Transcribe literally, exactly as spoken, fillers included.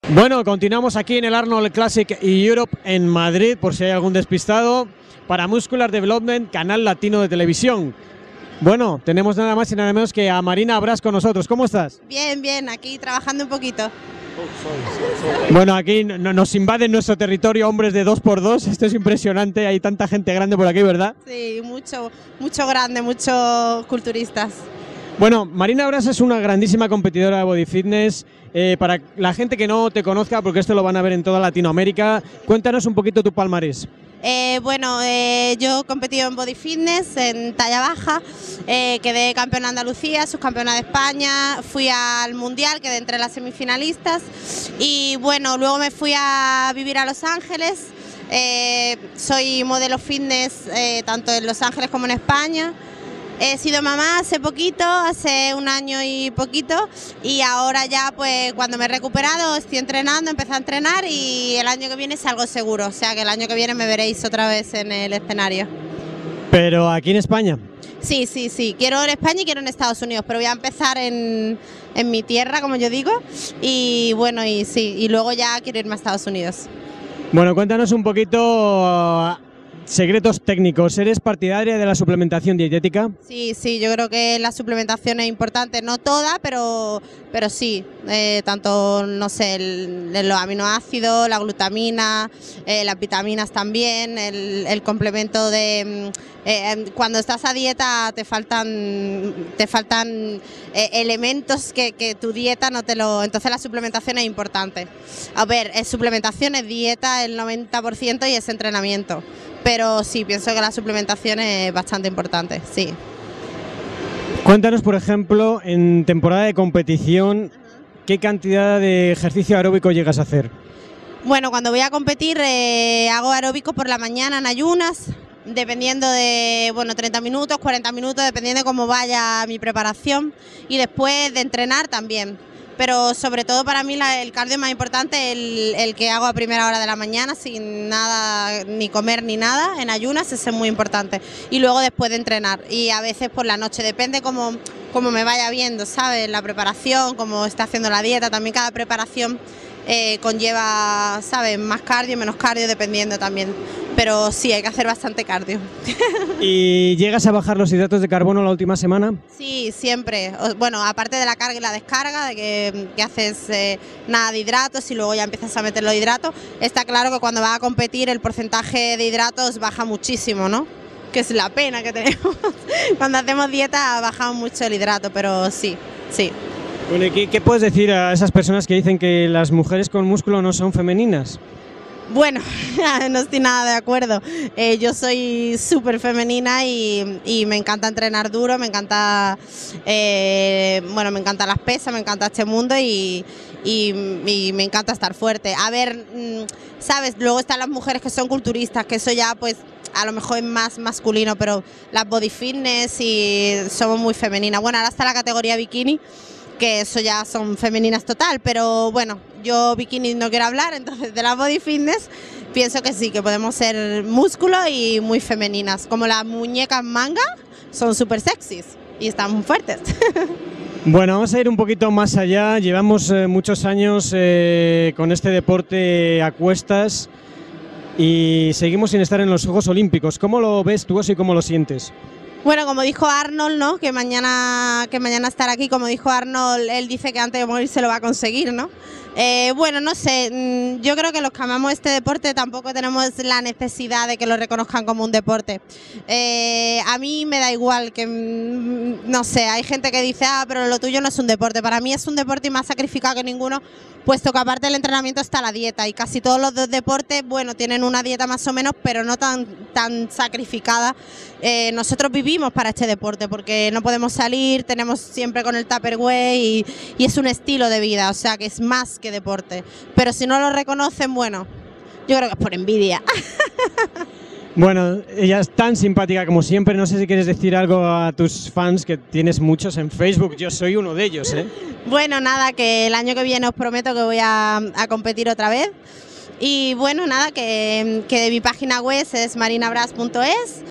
Bueno, continuamos aquí en el Arnold Classic Europe en Madrid, por si hay algún despistado, para Muscular Development, canal latino de televisión. Bueno, tenemos nada más y nada menos que a Marina Bras con nosotros. ¿Cómo estás? Bien, bien, aquí trabajando un poquito. Bueno, aquí no, nos invaden nuestro territorio hombres de dos por dos. Esto es impresionante, hay tanta gente grande por aquí, ¿verdad? Sí, mucho, mucho grande, muchos culturistas. Bueno, Marina Bras es una grandísima competidora de body fitness. Eh, para la gente que no te conozca, porque esto lo van a ver en toda Latinoamérica, cuéntanos un poquito tu palmarés. Eh, bueno, eh, yo he competido en body fitness, en talla baja, eh, quedé campeona de Andalucía, subcampeona de España, fui al Mundial, quedé entre las semifinalistas y bueno, luego me fui a vivir a Los Ángeles, eh, soy modelo fitness eh, tanto en Los Ángeles como en España. He sido mamá hace poquito, hace un año y poquito, y ahora ya pues cuando me he recuperado estoy entrenando, empecé a entrenar y el año que viene salgo seguro, o sea que el año que viene me veréis otra vez en el escenario. ¿Pero aquí en España? Sí, sí, sí, quiero en España y quiero en Estados Unidos, pero voy a empezar en, en mi tierra, como yo digo, y bueno, y sí, y luego ya quiero irme a Estados Unidos. Bueno, cuéntanos un poquito... secretos técnicos. ¿Eres partidaria de la suplementación dietética? Sí, sí, yo creo que la suplementación es importante, no toda, pero, pero sí, eh, tanto, no sé, el, el, los aminoácidos, la glutamina, eh, las vitaminas también, el, el complemento de... Eh, cuando estás a dieta te faltan, te faltan eh, elementos que, que tu dieta no te lo... Entonces la suplementación es importante. A ver, es suplementación, es dieta el noventa por ciento y es entrenamiento. Pero sí, pienso que la suplementación es bastante importante, sí. Cuéntanos, por ejemplo, en temporada de competición, ¿qué cantidad de ejercicio aeróbico llegas a hacer? Bueno, cuando voy a competir eh, hago aeróbico por la mañana en ayunas, dependiendo de, bueno, treinta minutos, cuarenta minutos, dependiendo de cómo vaya mi preparación, y después de entrenar también. Pero sobre todo para mí la, el cardio más importante es el, el que hago a primera hora de la mañana, sin nada, ni comer ni nada, en ayunas, ese es muy importante. Y luego después de entrenar, y a veces por la noche, depende cómo, cómo me vaya viendo, ¿sabes? La preparación, cómo está haciendo la dieta, también cada preparación eh, conlleva, ¿sabes? Más cardio, menos cardio, dependiendo también. Pero sí, hay que hacer bastante cardio. ¿Y llegas a bajar los hidratos de carbono la última semana? Sí, siempre. Bueno, aparte de la carga y la descarga, de que, que haces eh, nada de hidratos y luego ya empiezas a meter los hidratos, está claro que cuando vas a competir el porcentaje de hidratos baja muchísimo, ¿no? Que es la pena que tenemos. Cuando hacemos dieta bajamos mucho el hidrato, pero sí, sí. Bueno, ¿y qué, qué puedes decir a esas personas que dicen que las mujeres con músculo no son femeninas? Bueno, no estoy nada de acuerdo. Eh, yo soy súper femenina y, y me encanta entrenar duro, me encanta, eh, bueno, me encanta las pesas, me encanta este mundo y, y, y me encanta estar fuerte. A ver, sabes, luego están las mujeres que son culturistas, que eso ya pues a lo mejor es más masculino, pero las body fitness y somos muy femeninas. Bueno, ahora está la categoría bikini, que eso ya son femeninas total, pero bueno, yo bikini no quiero hablar, entonces de la body fitness pienso que sí, que podemos ser músculo y muy femeninas, como las muñecas manga, son súper sexys y están muy fuertes. Bueno, vamos a ir un poquito más allá, llevamos eh, muchos años eh, con este deporte a cuestas y seguimos sin estar en los Juegos Olímpicos. ¿Cómo lo ves tú y cómo lo sientes? Bueno, como dijo Arnold, ¿no? Que mañana, que mañana estará aquí, como dijo Arnold, él dice que antes de morir se lo va a conseguir, ¿no? Eh, bueno, no sé, yo creo que los que amamos este deporte tampoco tenemos la necesidad de que lo reconozcan como un deporte. Eh, a mí me da igual que, no sé, hay gente que dice, ah, pero lo tuyo no es un deporte. Para mí es un deporte y más sacrificado que ninguno, puesto que aparte del entrenamiento está la dieta y casi todos los deportes, bueno, tienen una dieta más o menos, pero no tan, tan sacrificada. Eh, nosotros vivimos para este deporte porque no podemos salir, tenemos siempre con el Tupperware y, y es un estilo de vida, o sea que es más que deporte, pero si no lo reconocen, bueno, yo creo que es por envidia. Bueno, ella es tan simpática como siempre, no sé si quieres decir algo a tus fans, que tienes muchos en Facebook, yo soy uno de ellos, ¿eh? Bueno, nada, que el año que viene os prometo que voy a, a competir otra vez y bueno, nada, que, que de mi página web es marinabras punto es.